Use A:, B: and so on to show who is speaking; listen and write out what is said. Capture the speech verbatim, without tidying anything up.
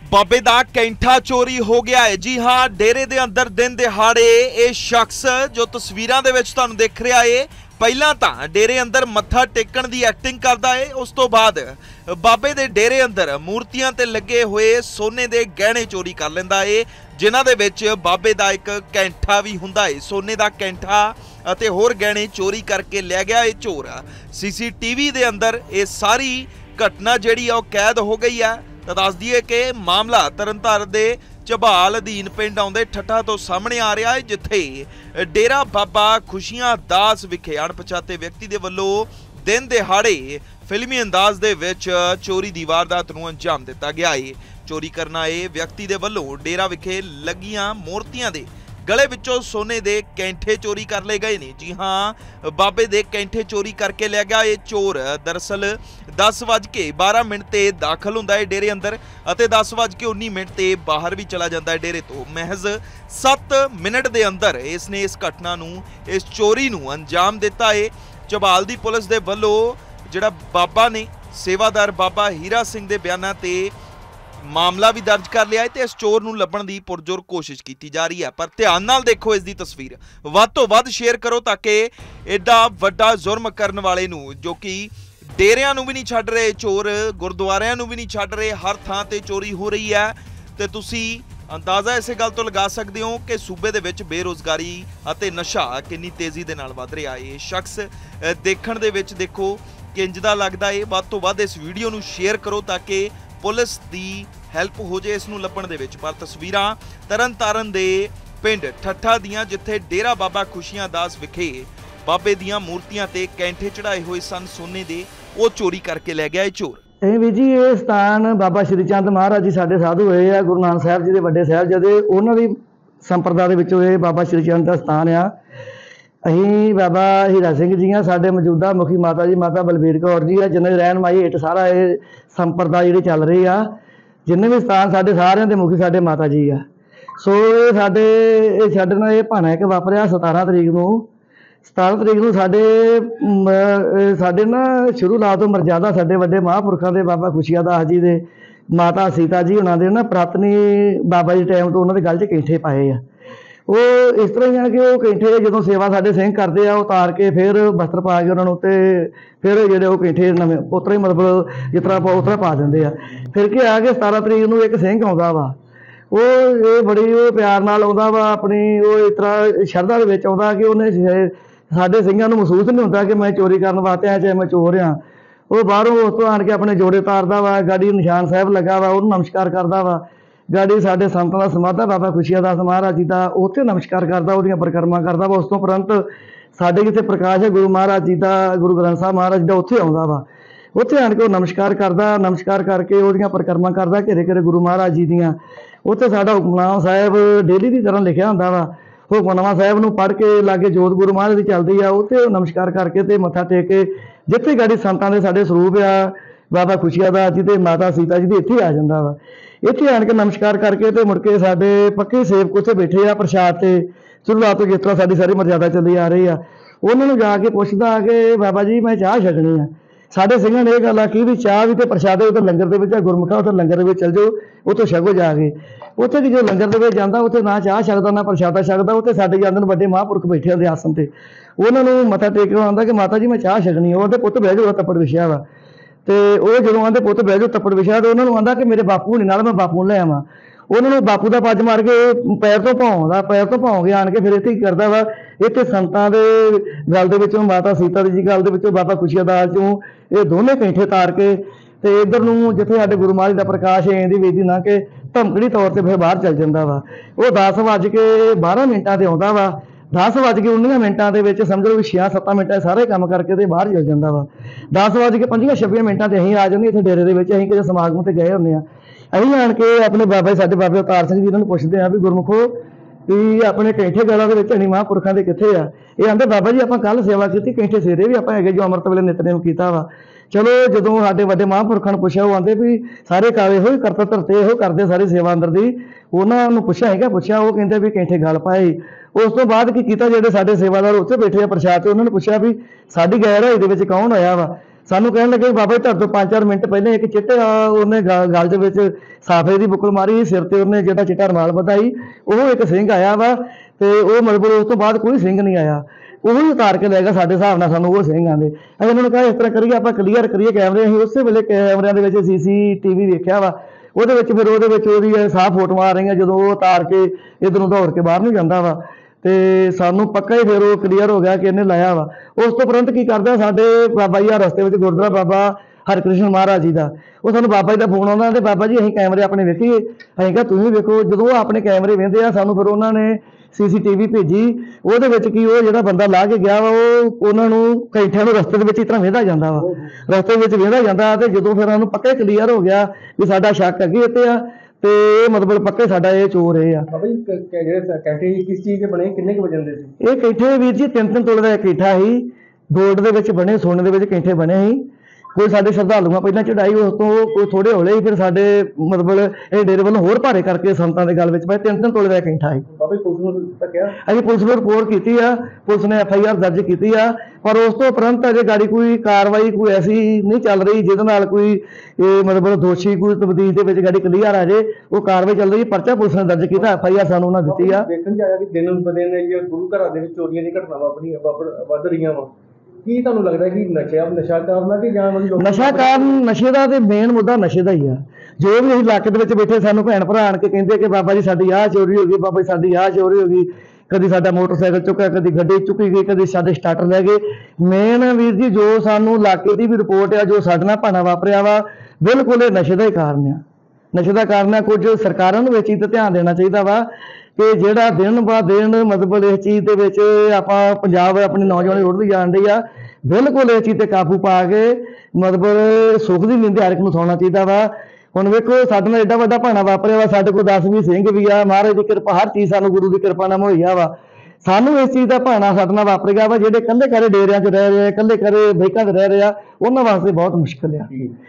A: ਬਾਬੇ ਦਾ ਕੈਂਠਾ ਚੋਰੀ ਹੋ ਗਿਆ ਹੈ। जी हाँ, डेरे दे अंदर दिन दिहाड़े ये शख्स जो तस्वीरां दे विच तुहानूं दिख रहा है, पहलां तां डेरे अंदर मत्था टेकण दी एक्टिंग करदा है, उस तो बाद बाबे दे डेरे अंदर मूर्तियां ते लगे हुए सोने दे गहने चोरी कर लैंदा है, जिन्हां दे विच बाबे दा एक कैंठा भी हुंदा है। सोने दा कैंठा अते होर गहने चोरी करके लै गया है चोर। सीसीटीवी दे अंदर ये सारी घटना जिहड़ी आ कैद हो गई है। तो दस दिए कि मामला तरनताਰਨ ਦੇ ਝਬਾਲ अधीन पिंड आउंदे ठट्ठा तो सामने आ रहा है, जिथे डेरा बाबा खुशियां दास विखे अणपछाते व्यक्ति दे वल्लों दिन दिहाड़े फिल्मी अंदाज दे विच चोरी दी वारदात नूं अंजाम दिता गया है। चोरी करना ये व्यक्ति दे वल्लों डेरा विखे लगियां मूर्तियां दे गले विचों सोने दे कैंठे चोरी कर ले गए ने। जी हाँ, बाबे दे कैंठे चोरी करके ले गया ये चोर। दरअसल दस वज के बारह मिनट ते दाखल हुंदा है डेरे अंदर अते दस वज के उन्नी मिनट ते बाहर भी चला जाता है डेरे तो। महज सत्त मिनट दे अंदर इसने इस घटना नूं इस चोरी नूं अंजाम दिता है। ਝਬਾਲ दी पुलिस दे वल्लों जिहड़ा बाबा ने सेवादार बाबा हीरा सिंह दे बयानां ते मामला भी दर्ज कर लिया है ते इस चोर नूं लभण दी पुरजोर कोशिश की जा रही है। पर ध्यान नाल देखो इस दी तस्वीर, वध तो वध शेयर करो ताकि एडा वड्डा जुर्म करन वाले नूं, जो कि डेरियां नूं भी नहीं छड्ड रहे चोर, गुरुद्वारियां नूं भी नहीं छड्ड रहे, हर थां ते चोरी हो रही है, ते तुसीं अंदाजा इस गल तो लगा सकते हो कि सूबे दे विच बेरोजगारी अते नशा किन्नी तेजी दे नाल वध रहा है। शख्स देखण दे विच देखो कि इंज दा लगदा है। वध तो वध इस वीडियो नूं शेयर करो ताकि पुलिस दी हैल्प हो जाए इस नूं लभण दे विच। पर तस्वीरां तरनताਰਨ दे पिंड ठट्ठा दियां, जिथे डेरा बाबा खुशियां दास विखे बाबे दियां मूर्तियां ते कैंठे चढ़ाए हुए सन सोने दे, वो चोरी करके लै गया है चोर।
B: ਇਹ ਵੀ ਜੀ ਇਹ ਸਥਾਨ ਬਾਬਾ ਸ਼੍ਰੀ ਚੰਦ ਮਹਾਰਾਜ ਜੀ ਸਾਡੇ ਸਾਧੂ ਹੋਏ ਆ, ਗੁਰੂ ਨਾਨਕ ਸਾਹਿਬ ਜੀ ਦੇ ਵੱਡੇ ਸਾਹਿਬਜ਼ਾਦੇ, ਉਹਨਾਂ ਦੀ ਸੰਪਰਦਾ ਦੇ ਵਿੱਚੋਂ ਇਹ ਬਾਬਾ ਸ਼੍ਰੀ ਚੰਦ ਦਾ ਸਥਾਨ ਆ। ਅਸੀਂ ਬਾਬਾ ਹੀਰਾ ਸਿੰਘ ਜੀ ਆ, ਸਾਡੇ ਮੌਜੂਦਾ ਮੁਖੀ ਮਾਤਾ ਜੀ ਮਾਤਾ ਬਲਬੀਰ ਕੌਰ ਜੀ ਆ, ਜਿਨ੍ਹਾਂ ਦੀ ਰਹਿਨਮਾਈ ਹੇਠ ਸਾਰਾ ਇਹ ਸੰਪਰਦਾ ਜਿਹੜੀ ਚੱਲ ਰਹੀ ਆ। ਜਿੰਨੇ ਵੀ ਸਥਾਨ ਸਾਡੇ ਸਾਰਿਆਂ ਦੇ ਮੁਖੀ ਸਾਡੇ ਮਾਤਾ ਜੀ ਆ। ਸੋ ਇਹ ਸਾਡੇ ਇਹ ਸਾਡੇ ਨਾਲ ਇਹ ਭਾਣਾ ਇੱਕ ਵਾਪਰਿਆ ਸਤਾਰਾਂ ਤਰੀਕ ਨੂੰ ਸਤਾਰਾਂ ਤਰੀਕ ਨੂੰ ਸਾਡੇ ਸਾਡੇ ਨਾ ਸ਼ੁਰੂ ਲਾ ਤੋਂ ਮਰਜ਼ਾਦਾ ਸਾਡੇ ਵੱਡੇ ਮਹਾਂਪੁਰਖਾਂ ਦੇ ਬਾਬਾ ਖੁਸ਼ੀਆਂ ਦਾਸ ਜੀ ਦੇ ਮਾਤਾ ਸੀਤਾ ਜੀ ਉਹਨਾਂ ਦੇ ਨਾ ਪ੍ਰਾਤਨੀ ਬਾਬਾ ਜੀ ਟਾਈਮ ਤੋਂ ਉਹਨਾਂ ਦੇ ਗਲ 'ਚ ਕੈਂਠੇ ਪਾਏ ਆ। ਉਹ ਇਸ ਤਰ੍ਹਾਂ ਹੀ ਆ ਕਿ ਉਹ ਕੈਂਠੇ ਜਦੋਂ ਸੇਵਾ ਸਾਡੇ ਸਿੰਘ ਕਰਦੇ ਆ, ਉਤਾਰ ਕੇ ਫਿਰ ਵਸਤਰ ਪਾ ਕੇ ਉਹਨਾਂ ਨੂੰ ਤੇ ਫਿਰ ਜਿਹੜੇ ਉਹ ਕੈਂਠੇ ਨਵੇਂ ਉਤਰਾ ਹੀ ਮਤਲਬ ਜਿਸ ਤਰ੍ਹਾਂ ਆਪਾਂ ਉਤਰਾ ਪਾ ਦਿੰਦੇ ਆ। ਫਿਰ ਕੀ ਆ ਕਿ ਸਤਾਰਾਂ ਤਰੀਕ ਨੂੰ ਇੱਕ ਸਿੰਘ ਆਉਂਦਾ ਵਾ, ਉਹ ਇਹ ਬੜੀ ਉਹ ਪਿਆਰ ਨਾਲ ਆਉਂਦਾ ਵਾ, ਆਪਣੀ ਉਹ ਇਸ ਤਰ੍ਹਾਂ ਸ਼ਰਧਾ ਦੇ ਵਿੱਚ ਆਉਂਦਾ ਕਿ ਉਹਨੇ ਸਾਡੇ ਸਿੰਘਾਂ ਨੂੰ ਮਹਿਸੂਸ ਨਹੀਂ ਹੁੰਦਾ ਕਿ ਮੈਂ ਚੋਰੀ ਕਰਨ ਵਾਸਤੇ ਆਇਆ, ਚਾਹੇ ਮੈਂ ਚੋਰ ਹਾਂ। ਉਹ ਬਾਹਰੋਂ ਉਸ ਤੋਂ ਆਣ ਕੇ ਆਪਣੇ ਜੋੜੇ ਤਾਰਦਾ ਵਾ, ਗਾੜੀ ਨਿਸ਼ਾਨ ਸਾਹਿਬ ਲੱਗਾ ਵਾ, ਉਹਨੂੰ ਨਮਸਕਾਰ ਕਰਦਾ ਵਾ। ਗਾੜੀ ਸਾਡੇ ਸੰਤਾਂ ਦਾ ਸਮਾਧਾ ਬਾਬਾ ਖੁਸ਼ੀਆਂ ਦਾਸ ਮਹਾਰਾਜ ਜੀ ਦਾ, ਉੱਥੇ ਨਮਸਕਾਰ ਕਰਦਾ, ਉਹਦੀਆਂ ਪਰਿਕਰਮਾ ਕਰਦਾ ਵਾ। ਉਸ ਤੋਂ ਉਪਰੰਤ ਸਾਡੇ ਜਿੱਥੇ ਪ੍ਰਕਾਸ਼ ਹੈ ਗੁਰੂ ਮਹਾਰਾਜ ਜੀ ਦਾ, ਗੁਰੂ ਗ੍ਰੰਥ ਸਾਹਿਬ ਮਹਾਰਾਜ ਦਾ, ਉੱਥੇ ਆਉਂਦਾ ਵਾ। ਉੱਥੇ ਆਣ ਕੇ ਉਹ ਨਮਸਕਾਰ ਕਰਦਾ, ਨਮਸਕਾਰ ਕਰਕੇ ਉਹਦੀਆਂ ਪਰਿਕਰਮਾ ਕਰਦਾ ਘੇਰੇ ਘੇਰੇ ਗੁਰੂ ਮਹਾਰਾਜ ਜੀ ਦੀਆਂ। ਉੱਥੇ ਸਾਡਾ ਹੁਕਮਨਾਮਾ ਸਾਹਿਬ ਡੇਲੀ ਦੀ ਤਰ੍ਹਾਂ ਲਿਖਿਆ ਹੁੰਦਾ ਵਾ। ਹੁਕਮਨਾਮਾ ਸਾਹਿਬ ਨੂੰ ਪੜ੍ਹ ਕੇ ਲਾਗੇ ਜੋਤ ਗੁਰੂ ਮਹਾਰਾਜ ਦੀ ਚੱਲਦੀ ਆ, ਉੱਥੇ ਉਹ ਨਮਸਕਾਰ ਕਰਕੇ ਤੇ ਮੱਥਾ ਟੇਕ ਕੇ ਜਿੱਥੇ ਗਾੜੀ ਸੰਤਾਂ ਦੇ ਸਾਡੇ ਸਰੂਪ ਆ ਬਾਬਾ ਖੁਸ਼ੀਆਂ ਦਾਸ ਜੀ ਤੇ ਮਾਤਾ ਸੀਤਾ ਜੀ ਦੇ, ਇੱਥੇ ਆ ਜਾਂਦਾ ਵਾ। ਇੱਥੇ ਆਣ ਕੇ ਨਮਸਕਾਰ ਕਰਕੇ ਤੇ ਮੁੜ ਕੇ ਸਾਡੇ ਪੱਕੇ ਸੇਵਕ ਉੱਥੇ ਬੈਠੇ ਆ ਪ੍ਰਸ਼ਾਦ ਤੇ, ਸ਼ੁਰੂਆਤ ਤੋਂ ਜਿਸ ਤਰ੍ਹਾਂ ਸਾਡੀ ਸਾਰੀ ਮਰਜ਼ਾਦਾ ਚੱਲੀ ਆ ਰਹੀ ਆ। ਉਹਨਾਂ ਨੂੰ ਜਾ ਕੇ ਪੁੱਛਦਾ ਕਿ ਬਾਬਾ ਜੀ ਮੈਂ ਚਾਹ ਛਕਣੀ ਆ। ਸਾਡੇ ਸਿੰਘਾਂ ਨੇ ਇਹ ਗੱਲ ਆਖੀ ਵੀ ਚਾਹ ਵੀ ਤੇ ਪ੍ਰਸ਼ਾਦੇ ਉੱਥੇ ਲੰਗਰ ਦੇ ਵਿੱਚ ਗੁਰਮੁਖਾ ਉੱਥੇ ਲੰਗਰ ਦੇ ਵਿੱਚ ਚੱਲ ਜਾਓ, ਉੱਥੋਂ ਛਕੋ ਜਾ ਕੇ। ਉੱਥੇ ਕਿ ਜੋ ਲੰਗਰ ਦੇ ਵਿੱਚ ਜਾਂਦਾ ਉੱਥੇ ਨਾ ਚਾਹ ਛਕਦਾ ਨਾ ਪ੍ਰਸ਼ਾਦਾ ਛਕਦਾ। ਉੱਥੇ ਸਾਡੇ ਜਾਂਦੇ ਨੂੰ ਵੱਡੇ ਮਹਾਂਪੁਰਖ ਬੈਠੇ ਹੁੰਦੇ ਆਸਣ ਤੇ, ਉਹਨਾਂ ਨੂੰ ਮੱਥਾ ਟੇਕ ਕੇ ਆਉਂਦਾ ਕਿ ਮਾਤਾ ਜੀ ਮੈਂ ਚਾਹ ਛਕਣੀ। ਉਹਦੇ ਪੁੱਤ ਬਹਿ ਜਾਓ, ਤੱਪੜ ਵਿਛਿਆ ਵਾ। ਤੇ ਉਹ ਜਦੋਂ ਆਂਦੇ ਪੁੱਤ ਬਹਿ ਜਾਓ ਤੱਪੜ ਵਿਛਿਆ, ਤੇ ਉਹਨਾਂ ਨੂੰ ਆਂਦਾ ਕਿ ਮੇਰੇ ਬਾਪੂ ਹੁਣੀ ਨਾਲ ਮੈਂ ਬਾਪੂ ਨੂੰ ਲੈ ਆਵਾਂ। ਉਹਨਾਂ ਨੂੰ ਬਾਪੂ ਦਾ ਪੱਜ ਮਾਰ ਕੇ ਪੈਰ ਤੋਂ ਭਾਉਂਦਾ, ਪੈਰ ਤੋਂ ਭਾਉਂ ਕੇ ਆਣ ਕੇ ਫਿਰ ਇੱਥੇ ਕੀ ਕਰਦਾ ਵਾ, ਇੱਥੇ ਸੰਤਾਂ ਦੇ ਗਲ ਦੇ ਵਿੱਚੋਂ ਮਾਤਾ ਸੀਤਾ ਦੀ ਜੀ ਗਲ ਦੇ ਵਿੱਚੋਂ ਬਾਬਾ ਖੁਸ਼ੀਆਂ ਦਾਸ ਚੋਂ ਇਹ ਦੋਨੇ ਕੈਂਠੇ ਤਾਰ ਕੇ ਤੇ ਇੱਧਰ ਨੂੰ ਜਿੱਥੇ ਸਾਡੇ ਗੁਰੂ ਮਹਾਰਾਜ ਦਾ ਪ੍ਰਕਾਸ਼ ਹੈ ਦੀ ਵੇਦੀ ਨਾ ਕੇ ਧਮਕੜੀ ਤੌਰ ਤੇ ਫਿਰ ਬਾਹਰ ਚੱਲ ਜਾਂਦਾ ਵਾ। ਉਹ ਦਸ ਵੱਜ ਕੇ ਬਾਰਾਂ ਮਿੰਟਾਂ ਤੇ ਆਉਂਦਾ ਵਾ। ਦਸ ਵੱਜ ਕੇ ਉੱਨੀਆਂ ਮਿੰਟਾਂ ਦੇ ਵਿੱਚ ਸਮਝ ਲਓ ਵੀ ਛੇ ਸੱਤਾਂ ਮਿੰਟਾਂ ਸਾਰੇ ਕੰਮ ਕਰਕੇ ਤੇ ਬਾਹਰ ਚੱਲ ਜਾਂਦਾ ਵਾ। ਦਸ ਵੱਜ ਕੇ ਪੰਜੀਆਂ ਛੱਬੀਆਂ ਮਿੰਟਾਂ ਤੇ ਅਸੀਂ ਆ ਜਾਂਦੇ ਇੱਥੇ ਡੇਰੇ ਦੇ ਵਿੱਚ। ਅਸੀਂ ਕਿਸੇ ਸਮਾਗਮ ਤੇ ਗਏ ਹੁੰਦੇ ਆ, ਅਸੀਂ ਆਣ ਕੇ ਆਪਣੇ ਬਾਬਾ ਸਾਡੇ ਬਾਬੇ ਅਵਤਾਰ ਸਿੰਘ ਜੀ ਇਹਨਾਂ ਨੂੰ ਪੁੱਛਦੇ ਆ ਵੀ ਗੁਰਮੁਖੋ ਵੀ ਆਪਣੇ ਕੈਂਠੇ ਗਲਾਂ ਦੇ ਵਿੱਚ ਹਣੀ ਮਹਾਂਪੁਰਖਾਂ ਦੇ ਕਿੱਥੇ ਆ? ਇਹ ਆਂਦੇ ਬਾਬਾ ਜੀ ਆਪਾਂ ਕੱਲ ਸੇਵਾ ਕੀਤੀ, ਕੈਂਠੇ ਸਵੇਰੇ ਵੀ ਆਪਾਂ ਹੈਗੇ ਜੋ ਅੰਮ੍ਰਿਤ ਵੇਲੇ ਨਿਤਨੇਮ ਕੀਤਾ ਵਾ। ਚਲੋ ਜਦੋਂ ਸਾਡੇ ਵੱਡੇ ਮਹਾਂਪੁਰਖਾਂ ਨੂੰ ਪੁੱਛਿਆ, ਉਹ ਆਂਦੇ ਵੀ ਸਾਰੇ ਕਾਲੇ ਇਹੋ ਹੀ ਕਰਤਾ ਧਰਤੇ ਇਹੋ ਕਰਦੇ ਸਾਰੇ ਸੇਵਾ ਅੰਦਰ ਦੀ। ਉਹਨਾਂ ਨੂੰ ਪੁੱਛਿਆ ਹੈਗਾ ਪੁੱਛਿਆ ਉਹ ਕਹਿੰਦੇ ਵੀ ਕੈਂਠੇ ਗਲ ਪਾਏ। ਉਸ ਤੋਂ ਬਾਅਦ ਕੀ ਕੀਤਾ, ਜਿਹੜੇ ਸਾਡੇ ਸੇਵਾਦਾਰ ਉੱਥੇ ਬੈਠੇ ਆ ਪ੍ਰਸ਼ਾਦ ਤੇ, ਉਹਨਾਂ ਨੂੰ ਪੁੱਛਿਆ ਵੀ ਸਾਡੀ ਗੈਰ ਹਾਜ਼ਰੀ ਦੇ ਵਿੱਚ ਕੌਣ ਆਇਆ ਵਾ। ਸਾਨੂੰ ਕਹਿਣ ਲੱਗੇ ਬਾਬਾ ਜੀ ਤੁਹਾਡੇ ਤੋਂ ਪੰਜ ਚਾਰ ਮਿੰਟ ਪਹਿਲੇ ਇੱਕ ਚਿੱਟੇ ਉਹਨੇ ਗ- ਗਲ ਦੇ ਵਿੱਚ ਸਾਫੇ ਦੀ ਬੁੱਕਲ ਮਾਰੀ, ਸਿਰ ਤੇ ਉਹਨੇ ਜਿਹੜਾ ਚਿੱਟਾ ਰੁਮਾਲ ਵਧਾਈ, ਉਹ ਇੱਕ ਸਿੰਘ ਆਇਆ ਵਾ ਤੇ ਉਹ ਮਤਲਬ ਉਸ ਤੋਂ ਬਾਅਦ ਕੋਈ ਸਿੰਘ ਨਹੀਂ ਆਇਆ। ਉਹ ਵੀ ਉਤਾਰ ਕੇ ਲੈ ਗਿਆ ਸਾਡੇ ਹਿਸਾਬ ਨਾਲ, ਸਾਨੂੰ ਉਹ ਸਿੰਘ ਆਂਦੇ। ਅਸੀਂ ਉਹਨਾਂ ਨੂੰ ਕਿਹਾ ਇਸ ਤਰ੍ਹਾਂ ਕਰੀਏ ਆਪਾਂ ਕਲੀਅਰ ਕਰੀਏ ਕੈਮਰੇ। ਅਸੀਂ ਉਸੇ ਵੇਲੇ ਕੈਮਰਿਆਂ ਦੇ ਵਿੱਚ ਸੀ ਸੀ ਟੀ ਵੀ ਵੇਖਿਆ ਵਾ, ਉਹਦੇ ਵਿੱਚ ਫਿਰ ਉਹਦੇ ਵਿੱਚ ਉਹਦੀ ਸਾਫ਼ ਫੋਟੋਆਂ ਆ ਰਹੀਆਂ ਜਦੋਂ ਉਹ ਉਤਾਰ ਕੇ ਇੱਧਰੋਂ ਦੌੜ ਕੇ ਬਾਹਰ ਨੂੰ ਜਾਂਦਾ ਵਾ, ਤੇ ਸਾਨੂੰ ਪੱਕਾ ਹੀ ਫਿਰ ਉਹ ਕਲੀਅਰ ਹੋ ਗਿਆ ਕਿ ਇਹਨੇ ਲਾਇਆ ਵਾ। ਉਸ ਤੋਂ ਉਪਰੰਤ ਕੀ ਕਰਦਾ ਸਾਡੇ ਬਾਬਾ ਜੀ ਆ ਰਸਤੇ ਵਿੱਚ ਗੁਰਦੁਆਰਾ ਬਾਬਾ ਹਰਕ੍ਰਿਸ਼ਨ ਮਹਾਰਾਜ ਜੀ ਦਾ, ਉਹ ਸਾਨੂੰ ਬਾਬਾ ਜੀ ਦਾ ਫੋਨ ਆਉਂਦਾ ਤੇ ਬਾਬਾ ਜੀ ਅਸੀਂ ਕੈਮਰੇ ਆਪਣੇ ਵੇਖੀਏ। ਅਸੀਂ ਕਿਹਾ ਤੁਸੀਂ ਵੇਖੋ। ਜਦੋਂ ਉਹ ਆਪਣੇ ਕੈਮਰੇ ਵੇਖਦੇ ਆ ਸਾਨੂੰ ਫਿਰ ਉਹਨਾਂ ਨੇ ਸੀ ਸੀ ਟੀ ਵੀ ਭੇਜੀ। ਉਹਦੇ ਵਿੱਚ ਕੀ ਉਹ ਜਿਹੜਾ ਬੰਦਾ ਲਾ ਕੇ ਗਿਆ ਵਾ ਉਹ ਉਹਨਾਂ ਨੂੰ ਕੈਂਠਿਆਂ ਨੂੰ ਰਸਤੇ ਦੇ ਵਿੱਚ ਇਸ ਤਰ੍ਹਾਂ ਵੇਂਦਾ ਜਾਂਦਾ ਵਾ, ਰਸਤੇ ਵਿੱਚ ਵੇਂਦਾ ਜਾਂਦਾ ਤੇ ਜਦੋਂ ਫਿਰ ਸਾਨੂੰ ਪੱਕਾ ਕਲੀਅਰ ਹੋ ਗਿਆ ਵੀ ਸਾਡਾ ਸ਼ੱਕ ਅੱਗੇ ਇੱਥੇ ਆ ਤੇ ਇਹ ਮਤਲਬ ਪੱਕੇ ਸਾਡਾ ਇਹ ਚੋਰ ਇਹ ਆ।
C: ਬਾਬਾ ਜੀ ਕ- ਕ- ਜਿਹੜੇ ਕੈਂਠੇ ਕਿਸ ਚੀਜ਼ ਦੇ ਬਣੇ, ਕਿੰਨੇ ਕੁ ਵਜਨ ਦੇ ਸੀ?
B: ਇਹ ਕੈਂਠੇ ਵੀਰ ਜੀ ਤਿੰਨ ਤਿੰਨ ਤੋਲੇ ਦਾ ਕੈਂਠਾ ਸੀ, ਗੋਲਡ ਦੇ ਵਿੱਚ ਬਣੇ, ਸੋਨੇ ਦੇ ਵਿੱਚ ਕੈਂਠੇ ਬਣੇ ਸੀ। ਕੋਈ ਸਾਡੇ ਸ਼ਰਧਾਲੂਆਂ ਪਹਿਲਾਂ ਚੜਾਈ, ਉਸ ਤੋਂ ਕੋਈ ਥੋੜੇ ਹੌਲੇ ਹੀ ਫਿਰ ਸਾਡੇ ਮਤਲਬ ਇਹ ਡੇਰੇ ਵੱਲੋਂ ਹੋਰ ਭਾਰੇ ਕਰਕੇ ਸੰਤਾਂ ਦੇ ਗੱਲ ਵਿੱਚ ਪਏ। ਤਿੰਨ ਤਿੰਨ ਤੋਲੇ ਦਾ ਕੈਂਠਾ ਸੀ।
C: ਬਾਬਾ ਜੀ ਪੁਲਿਸ ਨੂੰ ਤਾਂ ਕਿਹਾ?
B: ਅਸੀਂ ਪੁਲਿਸ ਨੂੰ ਰਿਪੋਰਟ ਕੀਤੀ ਆ, ਪੁਲਿਸ ਨੇ ਐਫ ਆਈ ਆਰ ਦਰਜ ਕੀਤੀ ਆ, ਪਰ ਉਸ ਤੋਂ ਉਪਰੰਤ ਅਜੇ ਗਾੜੀ ਕੋਈ ਕਾਰਵਾਈ ਕੋਈ ਐਸੀ ਨਹੀਂ ਚੱਲ ਰਹੀ ਜਿਹਦੇ ਨਾਲ ਕੋਈ ਇਹ ਮਤਲਬ ਦੋਸ਼ੀ ਕੋਈ ਤਬਦੀਲ ਦੇ ਵਿੱਚ ਗਾੜੀ ਕਲੀਅਰ ਆ ਜੇ। ਉਹ ਕਾਰਵਾਈ ਚੱਲ ਰਹੀ, ਪਰਚਾ ਪੁਲਿਸ ਨੇ ਦਰਜ ਕੀਤਾ, ਐਫ ਆਈ ਆਰ ਸਾਨੂੰ ਉਹਨਾਂ ਦਿੱਤੀ ਆ।
C: ਦੇਖਣ ਚ ਆਇਆ ਕਿ ਦਿਨ ਬ ਦਿਨ ਇਹ ਗੁਰੂ ਘਰਾਂ ਦੇ ਵਿੱਚ ਚੋਰੀਆਂ ਦੀ ਘਟਨਾਵਾਂ ਆਪਣੀਆਂ ਵਾਪਰ- ਵੱਧ ਰਹੀਆਂ ਵਾ। ਕੀ ਤੁਹਾਨੂੰ ਲੱਗਦਾ ਕਿ ਨਸ਼ਾ ਨਸ਼ਾ ਕਾਰਨ ਆ ਕਿ ਜਾਂ ਮਤਲਬ ਲੋਕ
B: ਨਸ਼ਾ ਕਾਰਨ, ਨਸ਼ੇ ਦਾ ਤੇ ਮੇਨ ਮੁੱਦਾ ਨਸ਼ੇ ਦਾ ਹੀ ਆ। ਜੋ ਵੀ ਅਸੀਂ ਇਲਾਕੇ ਦੇ ਵਿੱਚ ਬੈਠੇ ਸਾਨੂੰ ਭੈਣ ਭਰਾ ਆਣ ਕੇ ਕਹਿੰਦੇ ਕਿ ਬਾਬਾ ਜੀ ਸਾਡੀ ਆਹ ਚੋਰੀ ਹੋ ਗਈ, ਬਾਬਾ ਜੀ ਸਾਡੀ ਆਹ ਚੋਰੀ ਹੋ ਗਈ, ਕਦੀ ਸਾਡਾ ਮੋਟਰਸਾਈਕਲ ਚੁੱਕਿਆ, ਕਦੀ ਗੱਡੀ ਚੁੱਕੀ ਗਈ, ਕਦੀ ਸਾਡੇ ਸਟਾਰਟਰ ਲੈ ਗਏ। ਮੇਨ ਵੀਰ ਜੀ ਜੋ ਸਾਨੂੰ ਇਲਾਕੇ ਦੀ ਵੀ ਰਿਪੋਰਟ ਆ, ਜੋ ਸਾਡੇ ਨਾਲ ਭਾਣਾ ਵਾਪਰਿਆ ਵਾ, ਬਿਲਕੁਲ ਇਹ ਨਸ਼ੇ ਦਾ ਹੀ ਕਾਰਨ ਆ। ਨਸ਼ੇ ਦਾ ਕਾਰਨ ਆ। ਕੁਝ ਸਰਕਾਰਾਂ ਨੂੰ ਇਹ ਚੀਜ਼ ਤੇ ਧਿਆਨ ਦੇਣਾ ਚਾਹੀਦਾ ਵਾ ਕਿ ਜਿਹੜਾ ਦਿਨ ਬਾ ਦਿਨ ਮਤਲਬ ਇਸ ਚੀਜ਼ ਦੇ ਵਿੱਚ ਆਪਾਂ ਪੰਜਾਬ ਆਪਣੀ ਨੌਜਵਾਨੀ ਰੁੜਦੀ ਜਾਣ ਡਈ ਆ, ਬਿਲਕੁਲ ਇਸ ਚੀਜ਼ ਤੇ ਕਾਬੂ ਪਾ ਕੇ ਮਤਲਬ ਸੁੱਖ ਦੀ ਨੀਂਦ ਹਰ ਇੱਕ ਨੂੰ ਸੌਣਾ ਚਾਹੀਦਾ ਵਾ। ਹੁਣ ਵੇਖੋ ਸਾਡੇ ਨਾਲ ਏਡਾ ਵੱਡਾ ਭਾਣਾ ਵਾਪਰਿਆ ਵਾ, ਸਾਡੇ ਕੋਲ ਦਸ ਵੀਹ ਸਿੰਘ ਵੀ ਆ, ਮਹਾਰਾਜ ਦੀ ਕਿਰਪਾ ਹਰ ਚੀਜ਼ ਸਾਨੂੰ ਗੁਰੂ ਦੀ ਕਿਰਪਾ ਨਾਲ ਮੁਹੱਈਆ ਵਾ। ਸਾਨੂੰ ਇਸ ਚੀਜ਼ ਦਾ ਭਾਣਾ ਸਾਡੇ ਨਾਲ ਵਾਪਰ ਗਿਆ ਵਾ। ਜਿਹੜੇ ਇਕੱਲੇ ਘਰੇ ਡੇਰਿਆਂ 'ਚ ਰਹਿ ਰਹੇ ਆ, ਇਕੱਲੇ ਘਰੇ ਬੈਕਾਂ 'ਚ ਰਹਿ ਰਹੇ ਆ, ਉਹਨਾਂ ਵਾਸਤੇ ਬਹੁਤ ਮੁਸ਼ਕਿਲ ਆ।